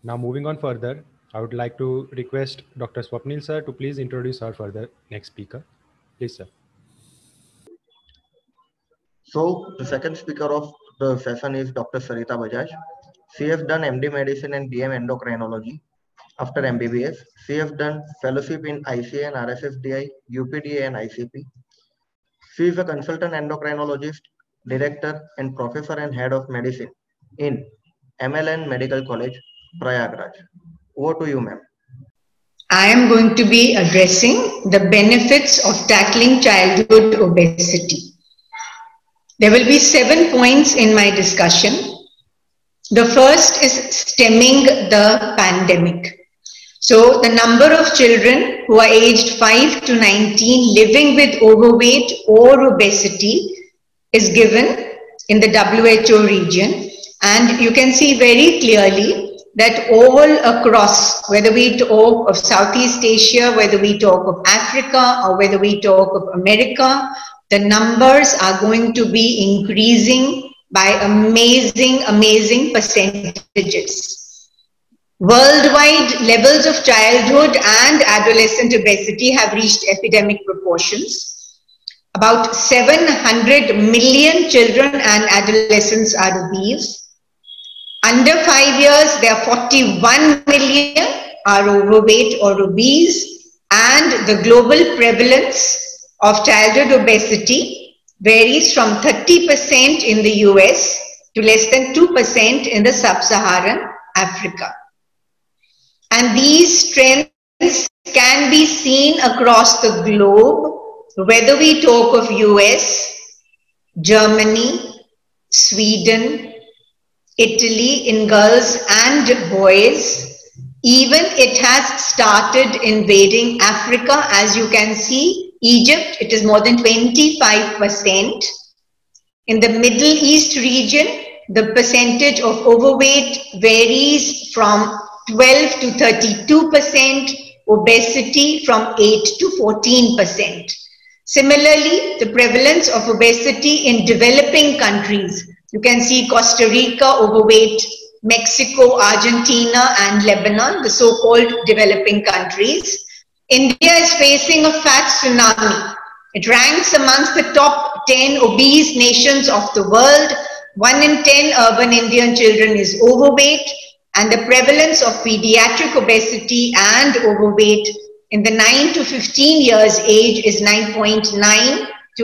Now moving on further, I would like to request Dr. Swapnil sir to please introduce our further next speaker. Please, sir. So the second speaker of the session is Dr. Sarita Bajaj. She has done MD Medicine and DM Endocrinology. After MBBS, she has done fellowship in ICA and RSSDI, UPDA and ICP. She is a consultant endocrinologist, director and professor and head of medicine in MLN Medical College, Prayagraj. Over to you, ma'am. I am going to be addressing the benefits of tackling childhood obesity. There will be 7 points in my discussion. The first is stemming the pandemic. So the number of children who are aged 5 to 19 living with overweight or obesity is given in the WHO region, and you can see very clearly that all across, whether we talk of Southeast Asia, whether we talk of Africa, or whether we talk of America, the numbers are going to be increasing by amazing percentages. Worldwide, levels of childhood and adolescent obesity have reached epidemic proportions. About 700 million children and adolescents are obese. Under 5 years, there are 41 million are overweight or obese, and the global prevalence of childhood obesity varies from 30% in the US to less than 2% in the sub-Saharan Africa. And these trends can be seen across the globe, whether we talk of US, Germany, Sweden, Italy in girls and boys. Even it has started invading Africa. As you can see, Egypt, it is more than 25%. In the Middle East region, the percentage of overweight varies from 12 to 32%, obesity from 8 to 14%. Similarly, the prevalence of obesity in developing countries, you can see Costa Rica overweight, Mexico, Argentina and Lebanon, the so-called developing countries. India is facing a fat tsunami. It ranks amongst the top 10 obese nations of the world. 1 in 10 urban Indian children is overweight, and the prevalence of pediatric obesity and overweight in the 9 to 15 years age is 9.9 to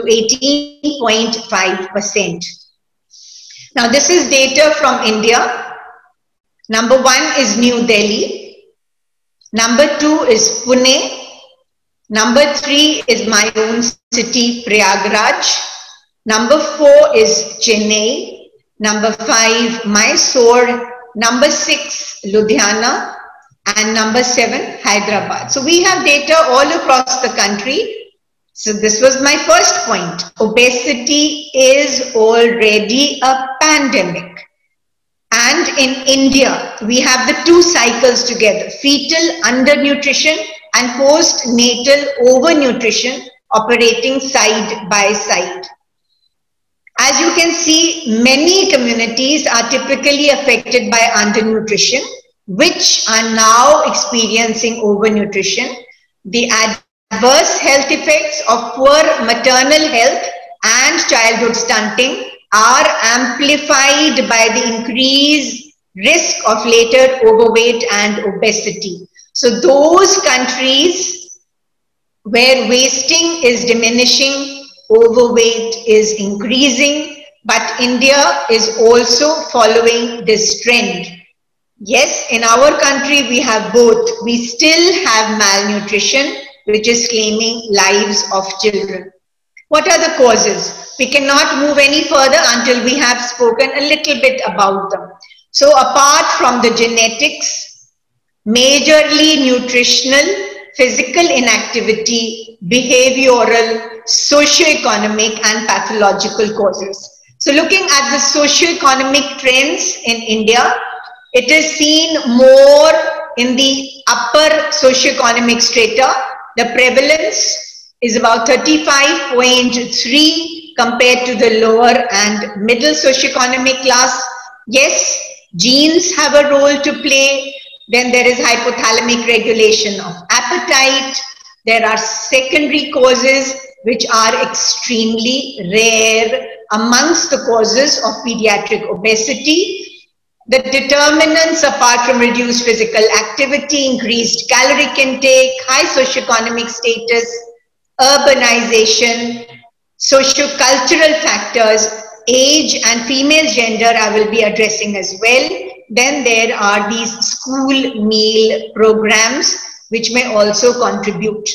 18.5%. Now this is data from India. Number 1 is New Delhi. Number 2 is Pune. Number 3 is my own city, Prayagraj. Number 4 is Chennai. Number 5, Mysore. Number 6, Ludhiana. And number 7, Hyderabad. So we have data all across the country. So this was my first point. Obesity is already a pandemic. And in India, we have the 2 cycles together, fetal undernutrition and postnatal overnutrition operating side by side. As you can see, many communities are typically affected by undernutrition, which are now experiencing overnutrition. The adverse health effects of poor maternal health and childhood stunting are amplified by the increased risk of later overweight and obesity. So those countries where wasting is diminishing, overweight is increasing, but India is also following this trend. Yes, in our country we have both. We still have malnutrition, which is claiming lives of children. What are the causes? We cannot move any further until we have spoken a little bit about them. So apart from the genetics, majorly nutritional, physical inactivity, behavioral, socioeconomic and pathological causes. So looking at the socioeconomic trends in India, it is seen more in the upper socioeconomic strata. The prevalence is about 35.3 compared to the lower and middle socioeconomic class. Yes, genes have a role to play. Then there is hypothalamic regulation of appetite. There are secondary causes which are extremely rare amongst the causes of pediatric obesity. The determinants, apart from reduced physical activity, increased caloric intake, high socioeconomic status, urbanization, socio-cultural factors, age and female gender I will be addressing as well. Then there are these school meal programs which may also contribute.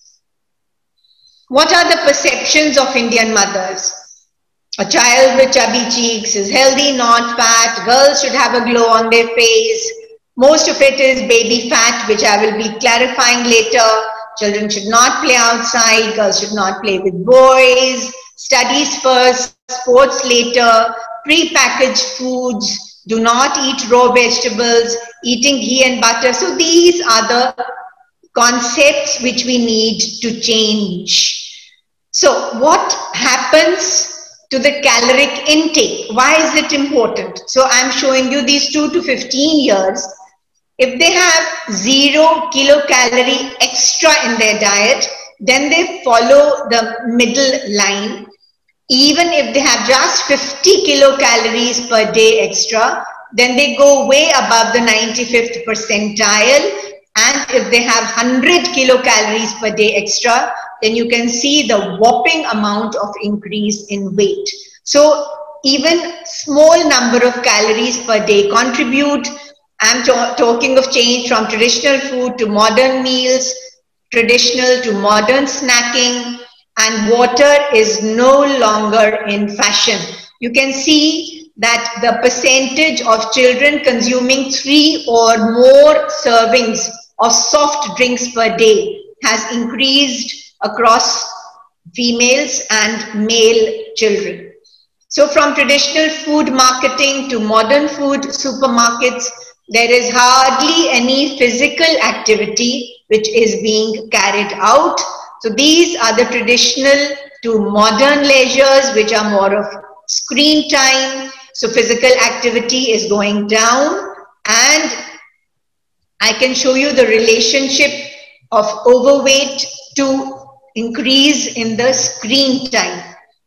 What are the perceptions of Indian mothers? A child with chubby cheeks is healthy, not fat. Girls should have a glow on their face. Most of it is baby fat, which I will be clarifying later. Children should not play outside. Girls should not play with boys. Studies first, sports later. Pre-packaged foods. Do not eat raw vegetables. Eating ghee and butter. So these are the concepts which we need to change. So what happens to the caloric intake? Why is it important? So I'm showing you these 2 to 15 years. If they have 0 kilocalorie extra in their diet, then they follow the middle line. Even if they have just 50 kilocalories per day extra, then they go way above the 95th percentile. And if they have 100 kilocalories per day extra, then you can see the whopping amount of increase in weight. So even small number of calories per day contribute. I'm talking of change from traditional food to modern meals, traditional to modern snacking, and water is no longer in fashion. You can see that the percentage of children consuming 3 or more servings of soft drinks per day has increased across females and male children. So from traditional food marketing to modern food supermarkets, there is hardly any physical activity which is being carried out. So these are the traditional to modern leisures which are more of screen time. So physical activity is going down, and I can show you the relationship of overweight to increase in the screen time.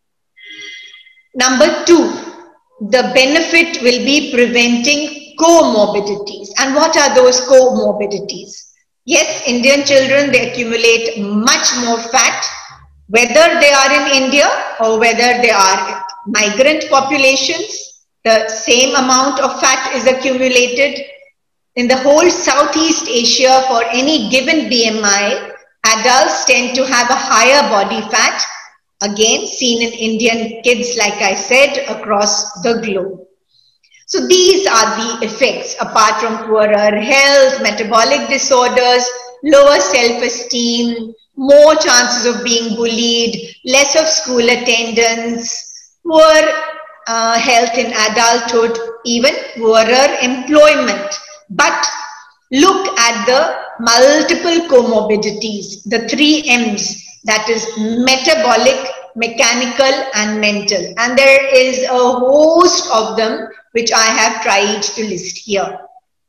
Number 2, the benefit will be preventing comorbidities. And what are those comorbidities? Yes, Indian children, they accumulate much more fat, whether they are in India or whether they are migrant populations. The same amount of fat is accumulated. In the whole Southeast Asia, for any given BMI, adults tend to have a higher body fat, again seen in Indian kids, like I said, across the globe. So these are the effects, apart from poorer health, metabolic disorders, lower self-esteem, more chances of being bullied, less of school attendance, poor health in adulthood, even poorer employment. But look at the multiple comorbidities, the 3 M's, that is metabolic, mechanical and mental. And there is a host of them which I have tried to list here.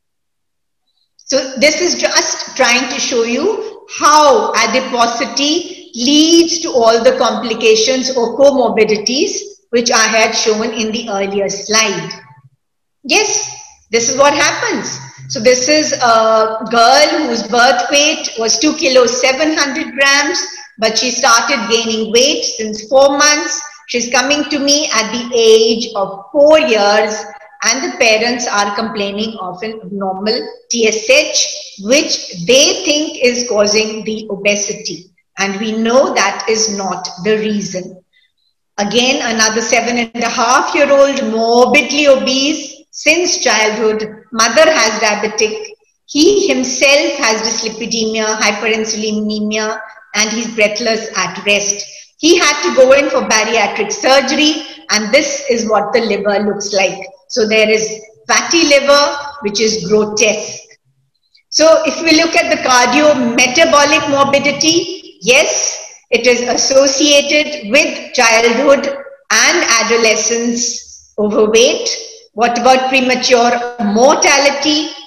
So this is just trying to show you how adiposity leads to all the complications or comorbidities which I had shown in the earlier slide. Yes, this is what happens. So this is a girl whose birth weight was 2 kilos 700 grams, but she started gaining weight since 4 months. She's coming to me at the age of 4 years, and the parents are complaining of an abnormal TSH, which they think is causing the obesity. And we know that is not the reason. Again, another 7.5-year-old morbidly obese since childhood. Mother has diabetic. He himself has dyslipidemia, hyperinsulinemia, and he's breathless at rest. He had to go in for bariatric surgery, and this is what the liver looks like. So there is fatty liver, which is grotesque. So if we look at the cardiometabolic morbidity, yes, it is associated with childhood and adolescence overweight. What about premature mortality?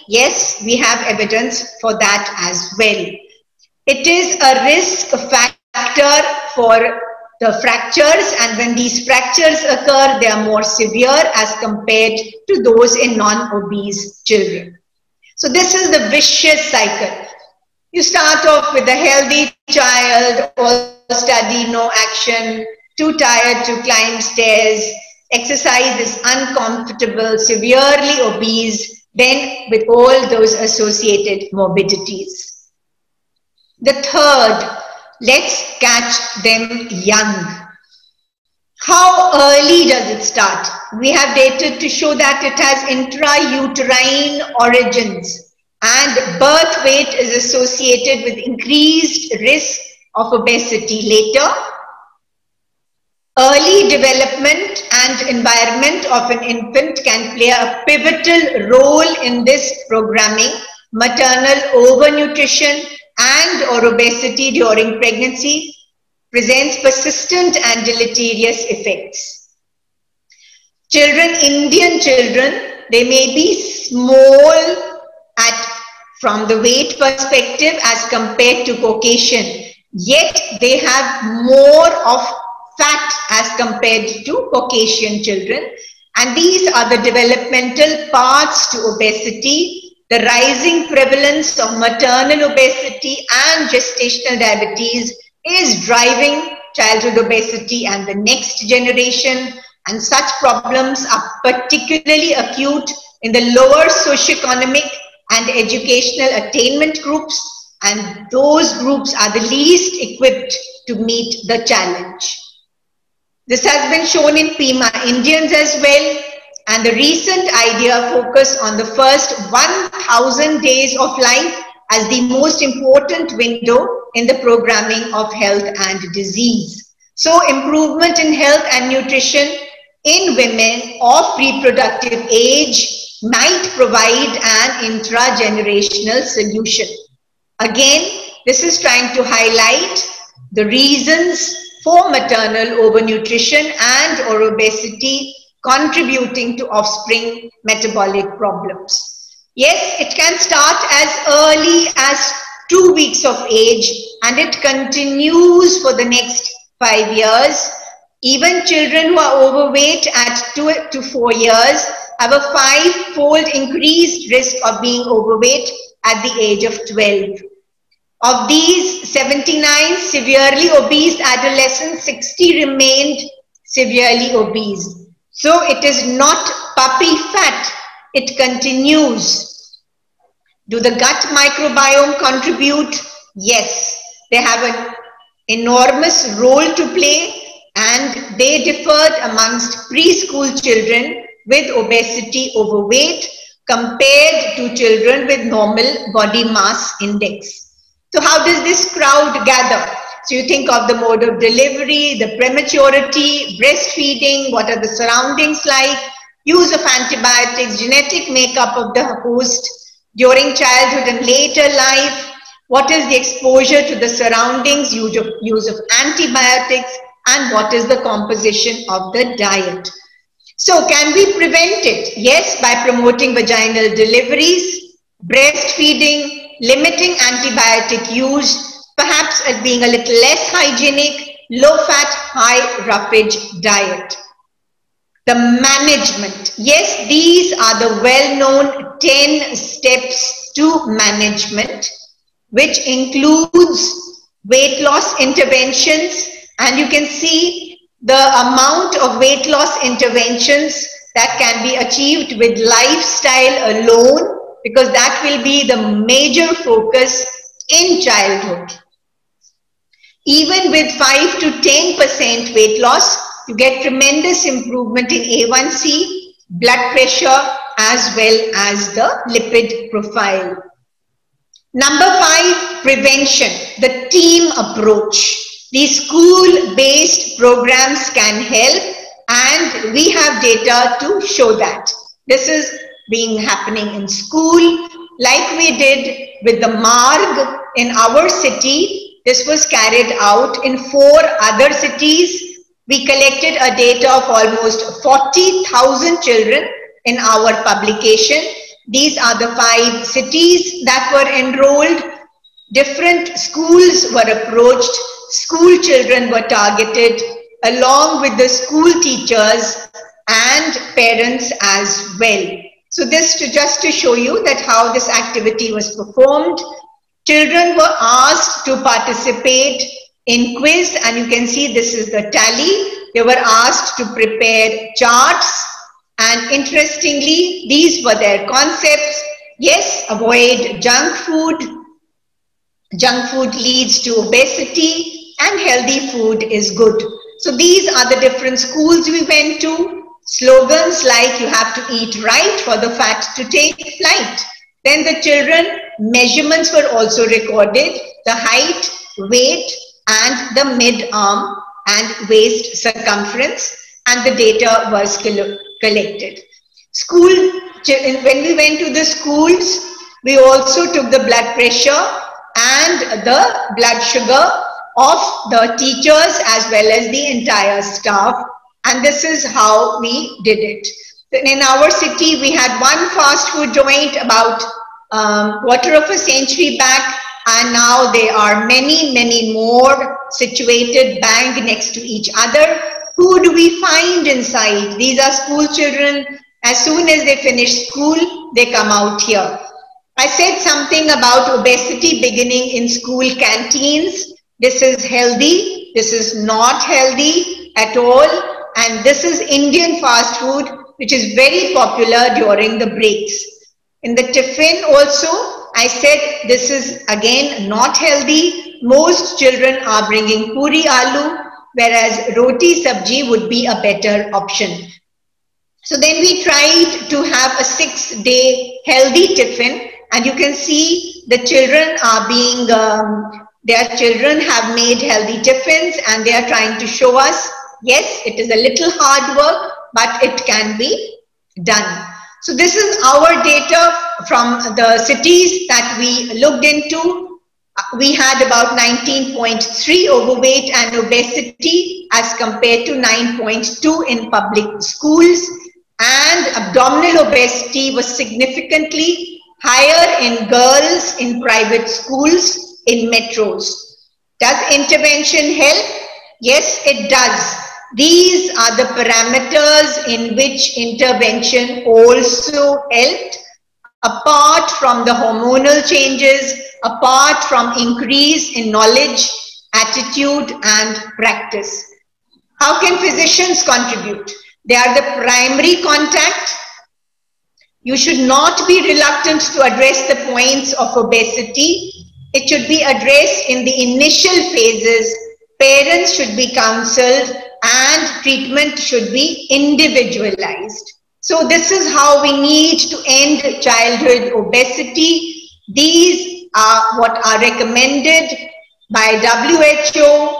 Yes, we have evidence for that as well. It is a risk factor for the fractures, and when these fractures occur, they are more severe as compared to those in non-obese children. So this is the vicious cycle. You start off with a healthy child, all study, no action, too tired to climb stairs, exercise is uncomfortable, severely obese, then with all those associated morbidities. The third, let's catch them young. How early does it start? We have data to show that it has intrauterine origins, and birth weight is associated with increased risk of obesity later. Early development and environment of an infant can play a pivotal role in this programming. Maternal overnutrition and or obesity during pregnancy presents persistent and deleterious effects. Children, Indian children, they may be small from the weight perspective as compared to Caucasian, yet they have more of fat as compared to Caucasian children. And these are the developmental paths to obesity. The rising prevalence of maternal obesity and gestational diabetes is driving childhood obesity and the next generation, and such problems are particularly acute in the lower socioeconomic and educational attainment groups, and those groups are the least equipped to meet the challenge. This has been shown in PIMA Indians as well, and the recent idea focused on the first 1000 days of life as the most important window in the programming of health and disease. So improvement in health and nutrition in women of reproductive age might provide an intra-generational solution. Again, this is trying to highlight the reasons for maternal overnutrition and or obesity contributing to offspring metabolic problems. Yes, it can start as early as 2 weeks of age and it continues for the next 5 years. Even children who are overweight at 2 to 4 years have a 5-fold increased risk of being overweight at the age of 12. Of these 79 severely obese adolescents, 60 remained severely obese. So it is not puppy fat, it continues. Do the gut microbiome contribute? Yes, they have an enormous role to play, and they differed amongst preschool children with obesity, overweight, compared to children with normal body mass index. So how does this crowd gather? So you think of the mode of delivery, the prematurity, breastfeeding, what are the surroundings like, use of antibiotics, genetic makeup of the host during childhood and later life, what is the exposure to the surroundings, use of antibiotics, and what is the composition of the diet. So can we prevent it? Yes, by promoting vaginal deliveries, breastfeeding, limiting antibiotic use, perhaps as being a little less hygienic, low-fat, high-roughage diet. The management. Yes, these are the well-known 10 steps to management, which includes weight loss interventions, and you can see the amount of weight loss interventions that can be achieved with lifestyle alone, because that will be the major focus in childhood. Even with 5 to 10% weight loss, you get tremendous improvement in A1C, blood pressure, as well as the lipid profile. Number 5, prevention, the team approach. These school-based programs can help, and we have data to show that. This is happening in school, like we did with the MARG in our city. This was carried out in 4 other cities. We collected a data of almost 40,000 children in our publication, These are the 5 cities that were enrolled. Different schools were approached. School children were targeted along with the school teachers and parents as well. So this just to show you that how this activity was performed. Children were asked to participate in quiz, and you can see this is the tally. They were asked to prepare charts, and interestingly, these were their concepts. Yes, avoid junk food. Junk food leads to obesity, and healthy food is good. So these are the different schools we went to. Slogans like you have to eat right for the fat to take flight. Then the children, measurements were also recorded, the height, weight, and the mid-arm and waist circumference, and the data was collected. When we went to the schools, we also took the blood pressure and the blood sugar of the teachers as well as the entire staff, and this is how we did it. In our city, we had one fast food joint about quarter of a century back, and now there are many, many more situated bang next to each other. Who do we find inside? These are school children. As soon as they finish school, they come out here. I said something about obesity beginning in school canteens. This is healthy. This is not healthy at all. And this is Indian fast food, which is very popular during the breaks. In the tiffin also, I said this is again not healthy. Most children are bringing puri aloo, whereas roti sabji would be a better option. So then we tried to have a 6-day healthy tiffin, and you can see the children are being, their children have made healthy tiffins, and they are trying to show us, yes, it is a little hard work, but it can be done. So this is our data from the cities that we looked into. We had about 19.3 overweight and obesity as compared to 9.2 in public schools, and abdominal obesity was significantly higher in girls in private schools in metros. Does intervention help? Yes, it does. These are the parameters in which intervention also helped, apart from the hormonal changes, apart from increase in knowledge, attitude, and practice. How can physicians contribute? They are the primary contact. You should not be reluctant to address the points of obesity. It should be addressed in the initial phases. Parents should be counseled, and treatment should be individualized. So this is how we need to end childhood obesity. These are what are recommended by WHO.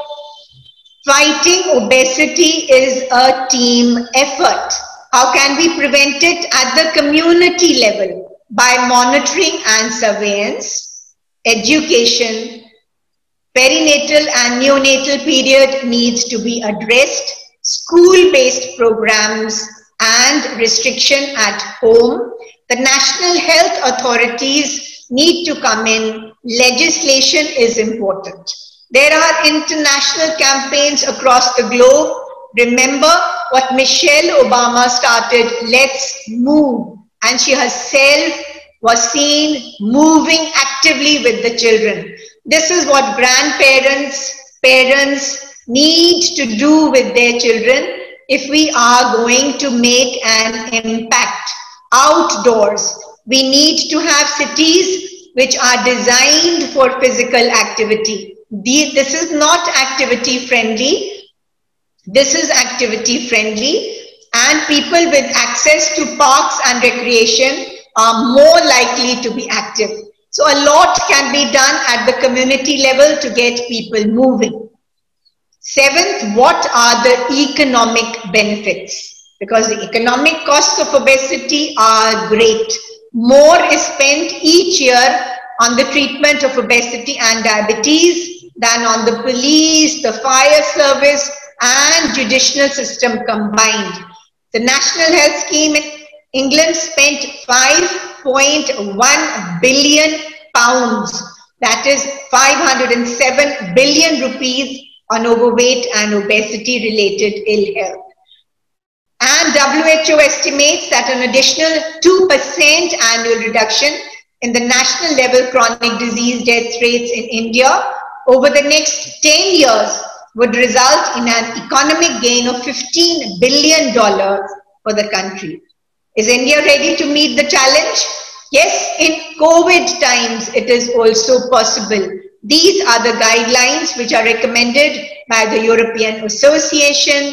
Fighting obesity is a team effort. How can we prevent it? At the community level, by monitoring and surveillance, education, perinatal and neonatal period needs to be addressed, school-based programs, and restriction at home. The national health authorities need to come in. Legislation is important. There are international campaigns across the globe. Remember what Michelle Obama started, Let's Move, and she herself was seen moving actively with the children. This is what grandparents, parents need to do with their children if we are going to make an impact outdoors. We need to have cities which are designed for physical activity. This is not activity friendly. This is activity friendly, and people with access to parks and recreation are more likely to be active. So a lot can be done at the community level to get people moving. Seventh, what are the economic benefits? Because the economic costs of obesity are great. More is spent each year on the treatment of obesity and diabetes than on the police, the fire service, and judicial system combined. The National Health Scheme in England spent 5 1.1 billion pounds, that is 507 billion rupees, on overweight and obesity related ill health. And WHO estimates that an additional 2% annual reduction in the national level chronic disease death rates in India over the next 10 years would result in an economic gain of $15 billion for the country. Is India ready to meet the challenge? Yes, in COVID times, it is also possible. These are the guidelines which are recommended by the European Association,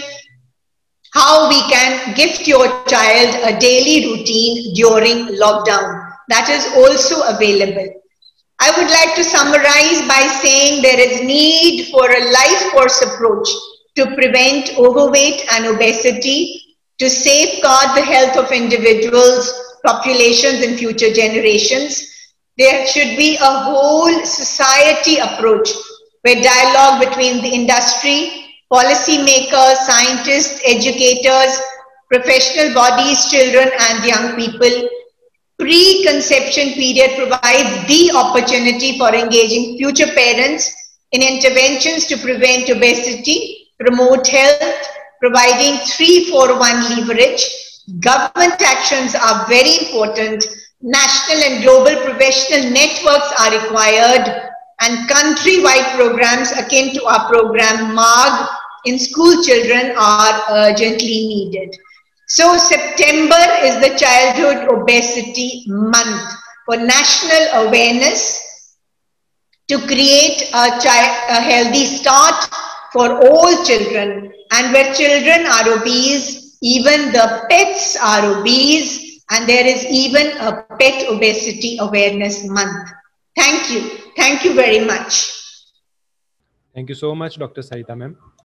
how we can gift your child a daily routine during lockdown. That is also available. I would like to summarize by saying there is need for a life course approach to prevent overweight and obesity, to safeguard the health of individuals, populations, and future generations. There should be a whole society approach where dialogue between the industry, policy makers, scientists, educators, professional bodies, children, and young people. Pre-conception period provides the opportunity for engaging future parents in interventions to prevent obesity, promote health, providing 3-4-1 leverage. Government actions are very important. National and global professional networks are required, and country-wide programs akin to our program MARG in school children are urgently needed. So September is the Childhood Obesity Month for national awareness to create a healthy start for all children, and where children are obese, even the pets are obese, and there is even a Pet Obesity Awareness Month. Thank you. Thank you very much. Thank you so much, Dr. Sarita ma'am.